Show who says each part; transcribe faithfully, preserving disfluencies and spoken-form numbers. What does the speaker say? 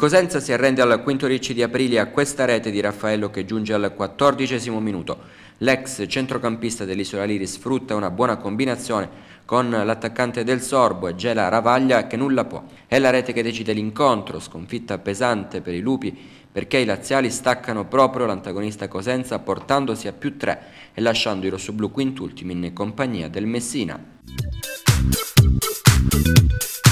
Speaker 1: Cosenza si arrende al quinto Ricci di Aprilia a questa rete di Raffaello che giunge al quattordicesimo minuto. L'ex centrocampista dell'Isola Liri sfrutta una buona combinazione con l'attaccante del Sorbo e Gela Ravaglia che nulla può. È la rete che decide l'incontro, sconfitta pesante per i lupi perché i laziali staccano proprio l'antagonista Cosenza portandosi a più tre e lasciando i rossoblù quintultimi in compagnia del Messina.